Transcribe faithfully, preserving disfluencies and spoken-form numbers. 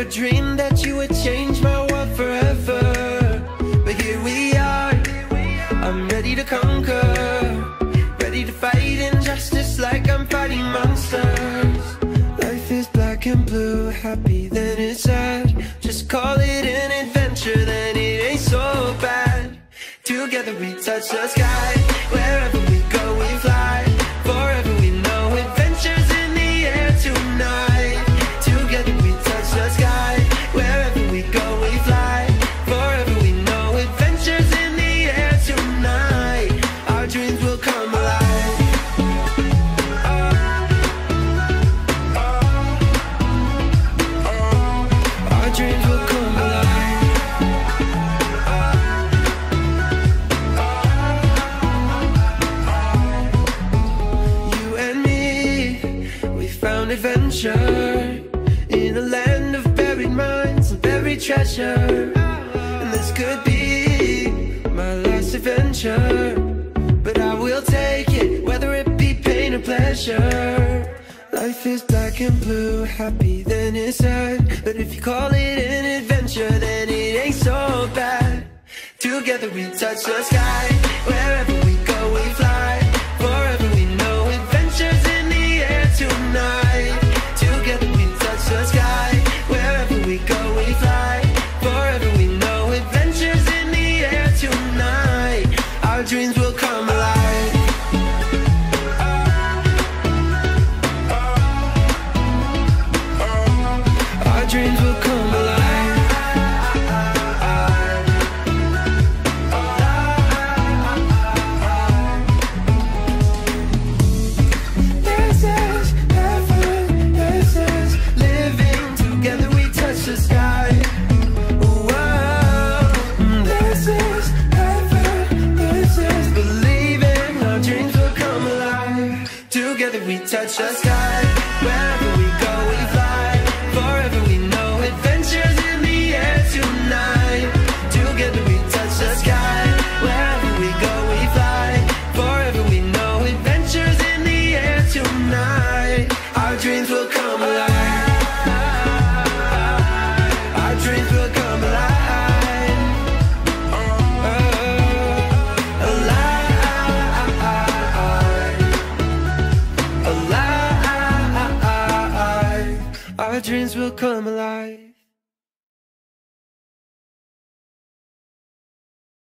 Never dreamed that you would change my world forever, but here we are. I'm ready to conquer, ready to fight injustice like I'm fighting monsters. Life is black and blue, happy then it's sad. Just call it an adventure, then it ain't so bad. Together we touch the sky, wherever we go we fly. Forever we know adventures in the air tonight. Together we touch the sky, wherever we go we fly. Forever we know adventures in the air tonight. Our dreams will come alive. Our dreams will come alive. You and me, we found adventure in a land of buried mines and buried treasure. And this could be my last adventure, but I will take it, whether it be pain or pleasure. Life is black and blue, happy then it's sad. But if you call it an adventure, then it ain't so bad. Together we touch the sky, wherever we go we fly. Forever we know adventures in the air tonight. Together we touch the sky, wherever we go we fly. Forever we know adventures in the air tonight. Our dreams will come alive. Our dreams will come alive. This is heaven, this is living. Together we touch the sky. Whoa. This is heaven, this is believing. Our dreams will come alive. Together we touch the sky, wherever we go we fly. Forever we know adventures in the air tonight. Together we touch the sky, wherever we go we fly. Forever we know adventures in the air tonight. Our dreams will come alive. Our dreams will come alive. Oh, alive. Alive. Our dreams will come alive.